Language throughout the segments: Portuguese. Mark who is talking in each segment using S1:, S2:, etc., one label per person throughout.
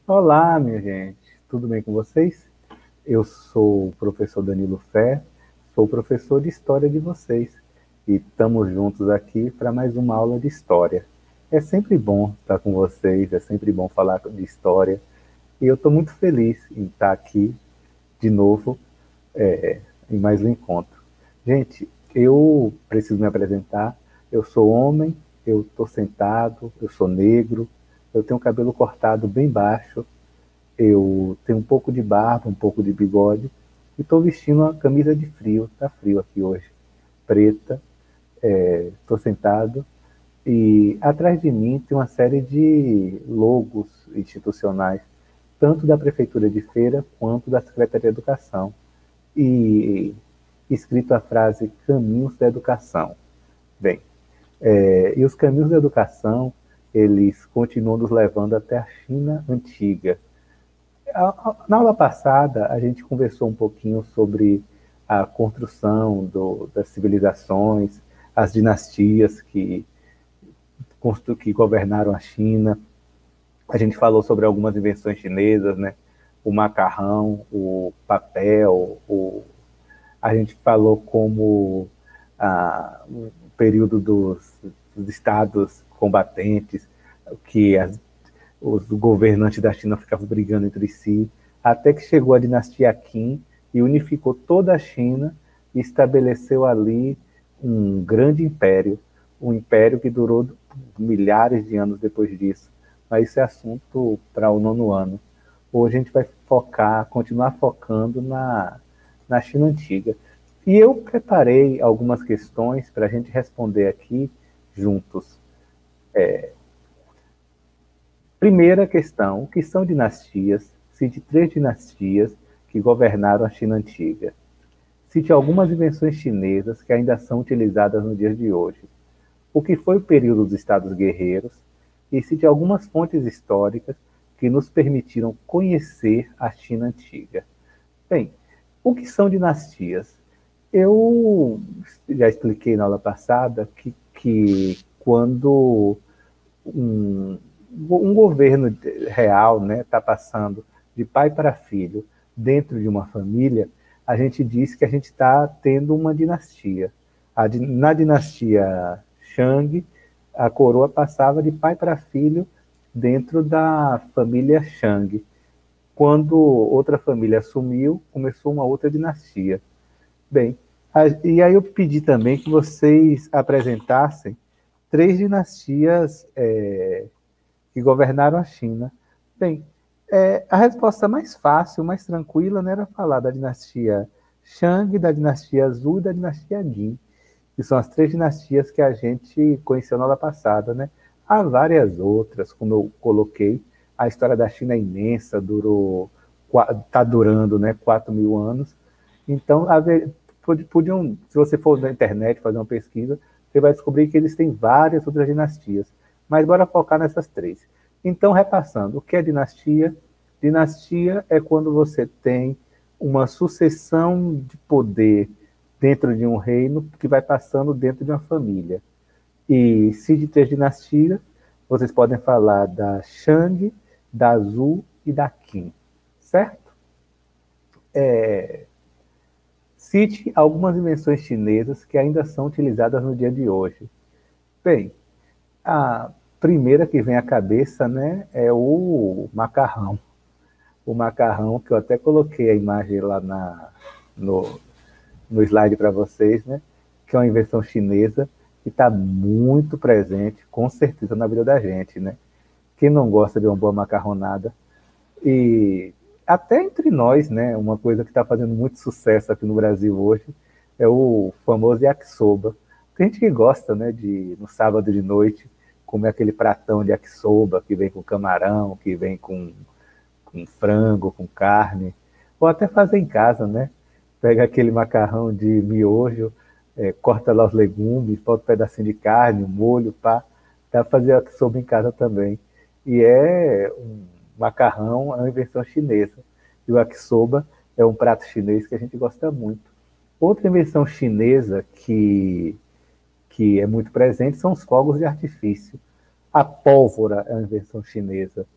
S1: Olá, minha gente, tudo bem com vocês? Eu sou o professor Danilo Fé, sou professor de História de vocês e estamos juntos aqui para mais uma aula de História. É sempre bom estar com vocês, é sempre bom falar de História e eu estou muito feliz em estar aqui de novo em mais um encontro. Gente, eu preciso me apresentar, eu sou homem, eu estou sentado, eu sou negro, eu tenho o cabelo cortado bem baixo, eu tenho um pouco de barba, um pouco de bigode, e estou vestindo uma camisa de frio, tá frio aqui hoje, preta, estou sentado, e atrás de mim tem uma série de logos institucionais, tanto da Prefeitura de Feira quanto da Secretaria de Educação, e escrito a frase Caminhos da Educação. Bem, e os caminhos da educação, eles continuam nos levando até a China antiga. Na aula passada, a gente conversou um pouquinho sobre a construção das civilizações, as dinastias que governaram a China. A gente falou sobre algumas invenções chinesas, né? O macarrão, o papel, a gente falou como o período dos estados combatentes, que os governantes da China ficavam brigando entre si, até que chegou a dinastia Qin e unificou toda a China e estabeleceu ali um grande império, um império que durou milhares de anos depois disso. Mas isso é assunto para o nono ano. Hoje a gente vai continuar focando na China antiga. E eu preparei algumas questões para a gente responder aqui juntos. Primeira questão: o que são dinastias? Cite três dinastias que governaram a China antiga. Cite algumas invenções chinesas que ainda são utilizadas no dia de hoje. O que foi o período dos Estados Guerreiros? E cite algumas fontes históricas que nos permitiram conhecer a China antiga. Bem, o que são dinastias? Eu já expliquei na aula passada que quando um governo real está passando de pai para filho dentro de uma família, a gente diz que a gente está tendo uma dinastia. Na dinastia Shang, a coroa passava de pai para filho dentro da família Shang. Quando outra família assumiu, começou uma outra dinastia. Bem, e aí eu pedi também que vocês apresentassem três dinastias que governaram a China. Bem, a resposta mais fácil, mais tranquila, né, era falar da dinastia Shang, da dinastia Zhou e da dinastia Qin, que são as três dinastias que a gente conheceu na aula passada, né? Há várias outras, como eu coloquei, a história da China é imensa, está durando, né, 4.000 anos. Então, podiam, se você for na internet fazer uma pesquisa, você vai descobrir que eles têm várias outras dinastias. Mas bora focar nessas três. Então, repassando, o que é dinastia? Dinastia é quando você tem uma sucessão de poder dentro de um reino que vai passando dentro de uma família. E se de três dinastias, vocês podem falar da Shang, da Zhou e da Qin, certo? Cite algumas invenções chinesas que ainda são utilizadas no dia de hoje. Bem, a primeira que vem à cabeça, né, é o macarrão. O macarrão, que eu até coloquei a imagem lá no, no slide para vocês, né, que é uma invenção chinesa que está muito presente, com certeza, na vida da gente, né? Quem não gosta de uma boa macarronada? E até entre nós, né, uma coisa que está fazendo muito sucesso aqui no Brasil hoje é o famoso yakisoba. Tem gente que gosta, né, no sábado de noite, comer aquele pratão de yakisoba que vem com camarão, que vem com frango, com carne, ou até fazer em casa, né? Pega aquele macarrão de miojo, corta lá os legumes, bota um pedacinho de carne, um molho, pá, dá para fazer yakisoba em casa também. E é um macarrão, é uma invenção chinesa. E o yakisoba é um prato chinês que a gente gosta muito. Outra invenção chinesa que é muito presente são os fogos de artifício. A pólvora é uma invenção chinesa.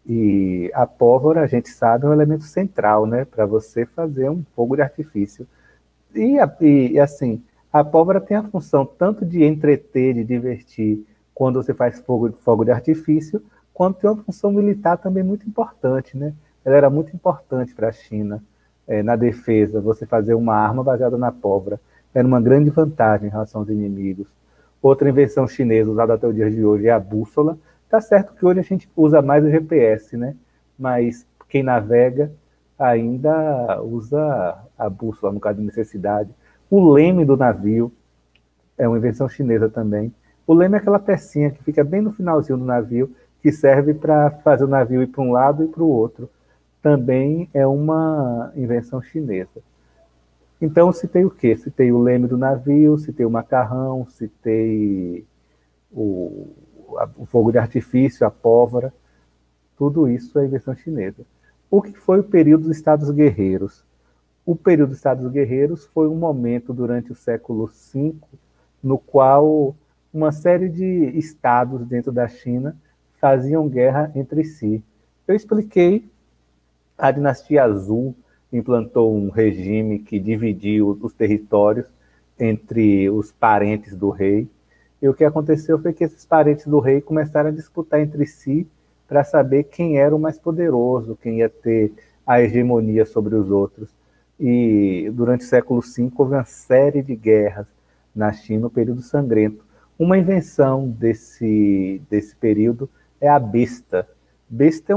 S1: E a pólvora, a gente sabe, é um elemento central, né, para você fazer um fogo de artifício. Assim, a pólvora tem a função tanto de entreter, de divertir, quando você faz fogo de artifício, quanto tem uma função militar também muito importante, né? Ela era muito importante para a China, na defesa, você fazer uma arma baseada na pólvora. Era uma grande vantagem em relação aos inimigos. Outra invenção chinesa usada até o dia de hoje é a bússola. Tá certo que hoje a gente usa mais o GPS, né? Mas quem navega ainda usa a bússola no caso de necessidade. O leme do navio é uma invenção chinesa também. O leme é aquela pecinha que fica bem no finalzinho do navio, que serve para fazer o navio ir para um lado e para o outro. Também é uma invenção chinesa. Então, citei o quê? Citei o leme do navio, citei o macarrão, citei o, o fogo de artifício, a pólvora. Tudo isso é invenção chinesa. O que foi o período dos Estados Guerreiros? O período dos Estados Guerreiros foi um momento durante o século V no qual uma série de estados dentro da China faziam guerra entre si. Eu expliquei, a dinastia Azul implantou um regime que dividiu os territórios entre os parentes do rei, e o que aconteceu foi que esses parentes do rei começaram a disputar entre si para saber quem era o mais poderoso, quem ia ter a hegemonia sobre os outros. E durante o século V houve uma série de guerras na China, no período sangrento. Uma invenção desse período é a besta. Besta é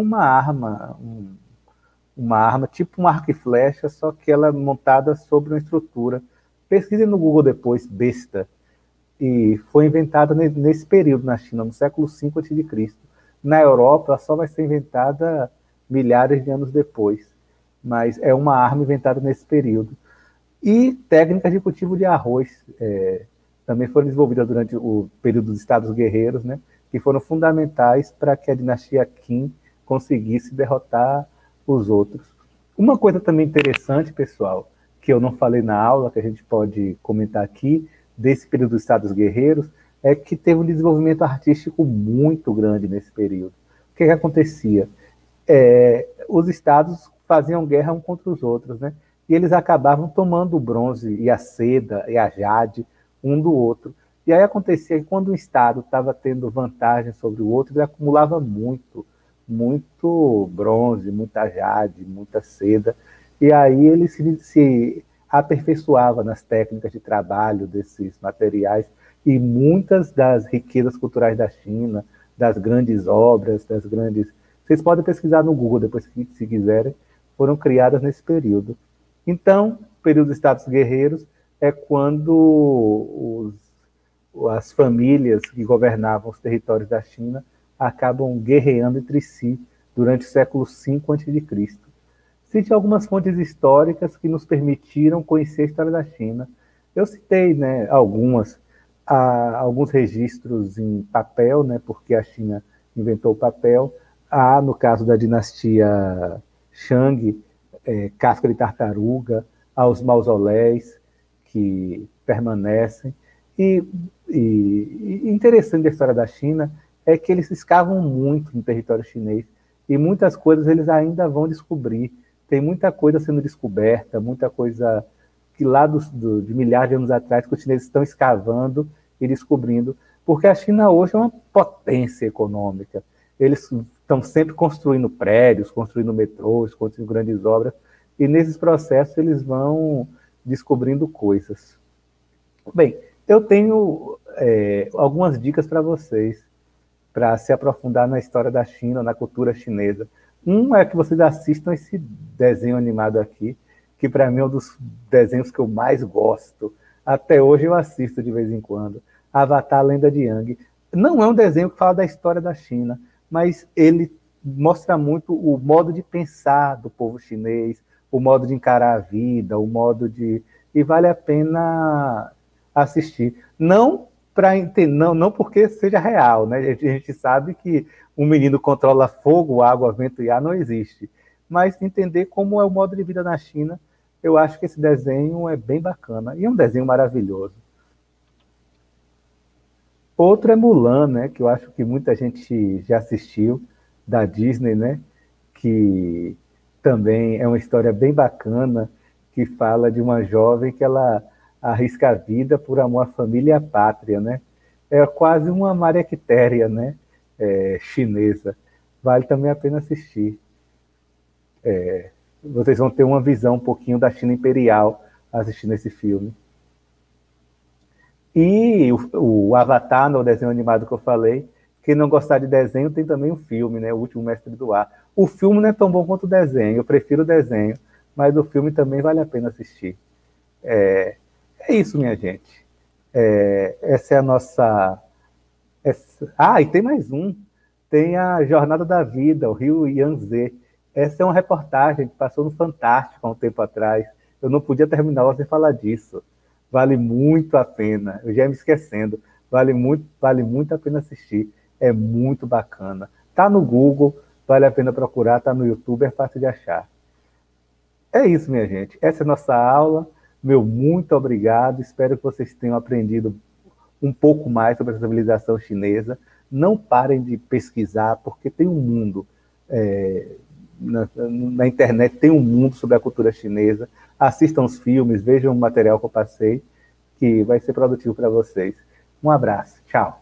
S1: uma arma tipo um arco e flecha, só que ela é montada sobre uma estrutura. Pesquisem no Google depois, besta. E foi inventada nesse período na China, no século V a.C. Na Europa, ela só vai ser inventada milhares de anos depois. Mas é uma arma inventada nesse período. E técnicas de cultivo de arroz também foram desenvolvidas durante o período dos Estados Guerreiros, né, que foram fundamentais para que a dinastia Qin conseguisse derrotar os outros. Uma coisa também interessante, pessoal, que eu não falei na aula, que a gente pode comentar aqui, desse período dos Estados Guerreiros, é que teve um desenvolvimento artístico muito grande nesse período. O que acontecia? Os estados faziam guerra um contra os outros, né? E eles acabavam tomando o bronze e a seda e a jade um do outro. E aí acontecia que quando um estado estava tendo vantagem sobre o outro, ele acumulava muito bronze, muita jade, muita seda, e aí ele se aperfeiçoava nas técnicas de trabalho desses materiais, e muitas das riquezas culturais da China, das grandes obras, das grandes... Vocês podem pesquisar no Google depois, se quiserem, foram criadas nesse período. Então, o período dos Estados Guerreiros é quando as famílias que governavam os territórios da China acabam guerreando entre si durante o século V a.C. Cite algumas fontes históricas que nos permitiram conhecer a história da China. Eu citei, né, alguns registros em papel, né, porque a China inventou o papel. Há, no caso da dinastia Shang, casca de tartaruga, aos mausoléus que permanecem. E interessante da história da China é que eles escavam muito no território chinês e muitas coisas eles ainda vão descobrir. Tem muita coisa sendo descoberta, muita coisa que lá de milhares de anos atrás que os chineses estão escavando e descobrindo, porque a China hoje é uma potência econômica. Eles estão sempre construindo prédios, construindo metrôs, construindo grandes obras, e nesses processos eles vão descobrindo coisas. Bem, eu tenho algumas dicas para vocês, para se aprofundar na história da China, na cultura chinesa. Um é que vocês assistam esse desenho animado aqui, que para mim é um dos desenhos que eu mais gosto. Até hoje eu assisto de vez em quando. Avatar, a Lenda de Aang. Não é um desenho que fala da história da China, mas ele mostra muito o modo de pensar do povo chinês, o modo de encarar a vida, o modo de... E vale a pena assistir. Não porque seja real, né? A gente sabe que um menino controla fogo, água, vento e ar não existe. Mas entender como é o modo de vida na China, eu acho que esse desenho é bem bacana. E é um desenho maravilhoso. Outro é Mulan, né? Que eu acho que muita gente já assistiu. da Disney, né? Que também é uma história bem bacana, que fala de uma jovem que ela arrisca a vida por amor à família e à pátria, né? É quase uma Maria Quitéria, né? Chinesa. Vale também a pena assistir. Vocês vão ter uma visão um pouquinho da China imperial assistindo esse filme. E o Avatar, no desenho animado que eu falei, quem não gostar de desenho, tem também um filme, né? O Último Mestre do Ar. O filme não é tão bom quanto o desenho, eu prefiro o desenho, mas o filme também vale a pena assistir. É isso, minha gente. Essa é a nossa... e tem mais um. Tem a Jornada da Vida, o Rio Yangtze. Essa é uma reportagem que passou no Fantástico há um tempo atrás. Eu não podia terminar sem falar disso. Vale muito a pena. Eu já ia me esquecendo. Vale muito a pena assistir. É muito bacana. Tá no Google, vale a pena procurar. Tá no YouTube, é fácil de achar. É isso, minha gente. Essa é a nossa aula. Meu muito obrigado. Espero que vocês tenham aprendido um pouco mais sobre a civilização chinesa. Não parem de pesquisar, porque tem um mundo... Na internet tem um mundo sobre a cultura chinesa. Assistam os filmes, vejam o material que eu passei, que vai ser produtivo para vocês. Um abraço, tchau.